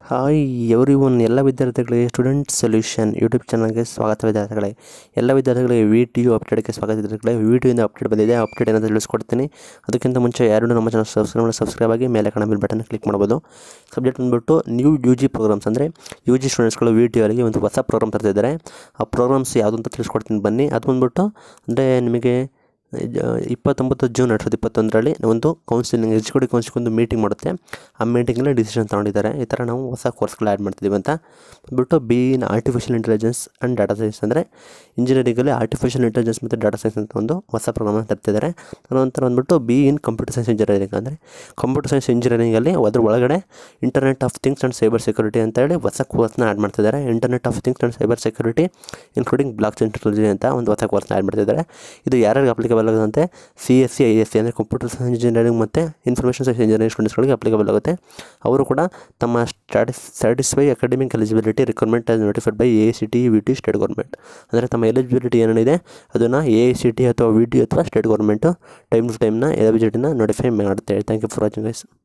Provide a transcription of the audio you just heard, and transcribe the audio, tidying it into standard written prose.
Hi everyone, ಎಲ್ಲ ವಿದ್ಯಾರ್ಥಿಗಳಿಗೆ student solution YouTube ಚಾನಲ್ಗೆ ಸ್ವಾಗತ. ವಿದ್ಯಾರ್ಥಿಗಳೇ, ಎಲ್ಲ ವಿದ್ಯಾರ್ಥಿಗಳಿಗೆ VTU ಅಪ್ಡೇಟ್ಗೆ ಸ್ವಾಗತ. ವಿದ್ಯಾರ್ಥಿಗಳೇ, VTUಯಿಂದ ಅಪ್ಡೇಟ್ ಬಂದಿದೆ. ಅಪ್ಡೇಟ್ ಏನಾದರೂ ತಿಳಿಸ್ಕೊಡ್ತೀನಿ. ಅದಕ್ಕಿಂತ ಮುಂಚೆ ಯಾರು ನಮ್ಮ ಚಾನಲ್ ಸಬ್ಸ್ಕ್ರೈಬ್ ಆಗಿ ಮೇಲೆ ಕಾಣೋ ಬೆಲ್ ಬಟನ್ ಕ್ಲಿಕ್ ಮಾಡ್ಬೋದು. ಸಬ್ಜೆಕ್ಟ್ ಬಂದುಬಿಟ್ಟು ನ್ಯೂ UG ಪ್ರೋಗ್ರಾಮ್ಸ್, ಅಂದರೆ UG ಸ್ಟೂಡೆಂಟ್ಸ್ಗಳು VTUವರಿಗೆ ಒಂದು ಹೊಸ ಪ್ರೋಗ್ರಾಮ್ ತರ್ತಿದ್ದಾರೆ. ಆ ಪ್ರೋಗ್ರಾಮ್ಸ್ ಯಾವುದು ಅಂತ ತಿಳಿಸ್ಕೊಡ್ತೀನಿ ಬನ್ನಿ. ಅದು ಬಂದುಬಿಟ್ಟು ಅಂದರೆ ನಿಮಗೆ 29 ಜೂನ್ 2021ರಲ್ಲಿ ಒಂದು ಕೌನ್ಸಿಲಿಂಗ್, ಎಕ್ಸಿಕ್ಯೂಟಿವ್ ಕೌನ್ಸಿಲಿಂಗ್ ಒಂದು ಮೀಟಿಂಗ್ ಮಾಡುತ್ತೆ. ಆ ಮೀಟಿಂಗಲ್ಲಿ ಡಿಸಿಷನ್ ತೊಗೊಂಡಿದ್ದಾರೆ. ಈ ಥರ ನಾವು ಹೊಸ ಕೋರ್ಸ್ಗಳು ಆ್ಯಡ್ ಮಾಡ್ತಿದ್ದೀವಿ ಅಂತ ಬಂದ್ಬಿಟ್ಟು in artificial intelligence and data science, ಅಂದರೆ ಇಂಜಿನಿಯರಿಂಗಲ್ಲಿ ಆರ್ಟಿಫಿಷಿಯಲ್ ಇಂಟೆಲಿಜೆನ್ಸ್ ಮತ್ತು ಡಾಟಾ ಸೈನ್ಸ್ ಅಂತ ಒಂದು ಹೊಸ ಪ್ರೋಗ್ರಾಮನ್ನು ತರ್ತಿದ್ದಾರೆ. ನಂತರ ಬಂದ್ಬಿಟ್ಟು ಇನ್ ಕಂಪ್ಯೂಟರ್ ಸೈನ್ಸ್ ಇಂಜಿನಿಯರಿಂಗ್, ಅಂದರೆ ಕಂಪ್ಯೂಟರ್ ಸೈನ್ಸ್ ಇಂಜಿನಿಯರಿಂಗಲ್ಲಿ ಅದ್ರ ಒಳಗಡೆ internet of things and cyber security ಅಂತ ಹೇಳಿ ಹೊಸ ಕೋರ್ಸ್ನ ಆ್ಯಡ್ ಮಾಡ್ತಿದ್ದಾರೆ. Internet of things and cyber security including blockchain technology ಅಂತ ಒಂದು ಹೊಸ ಕೋರ್ಸ್ನ ಆ್ಯಡ್ ಮಾಡ್ತಿದ್ದಾರೆ. ಇದು ಯಾರ್ಯಾರಿಗೆ ಅಪ್ಲಿಕೇಬಲ್ ಆಗುತ್ತೆ? CSC ISC ಅಂದರೆ ಕಂಪ್ಯೂಟರ್ ಸೈನ್ಸ್ ಇಂಜಿನಿಯರಿಂಗ್ ಮತ್ತು ಇನ್ಫಾರ್ಮೇಷನ್ ಸೈನ್ಸ್ ಇಂಜಿನಿಯರಿಂಗ್ ಸ್ಟೂಡೆಂಟ್ಸ್ಗಳಿಗೆ ಅಪ್ಲಿಕೇಬಲ್ ಆಗುತ್ತೆ. ಅವರು ಕೂಡ ತಮ್ಮ satisfy academic eligibility requirement as notified by AICTE VTU state government, ಅಂದರೆ ತಮ್ಮ ಎಲಿಜಿಬಿಲಿಟಿ ಏನೇನಿದೆ ಅದನ್ನು AICTE ಅಥವಾ VTU ಅಥವಾ ಸ್ಟೇಟ್ ಗೌರ್ಮೆಂಟು ಟೈಮ್ ಟು ಟೈಮ್ನ ಎಲಿಜಿಬಿಲಿಟಿನ ನೋಟಿಫೈ ಮಾಡುತ್ತೆ. Thank you for watching guys.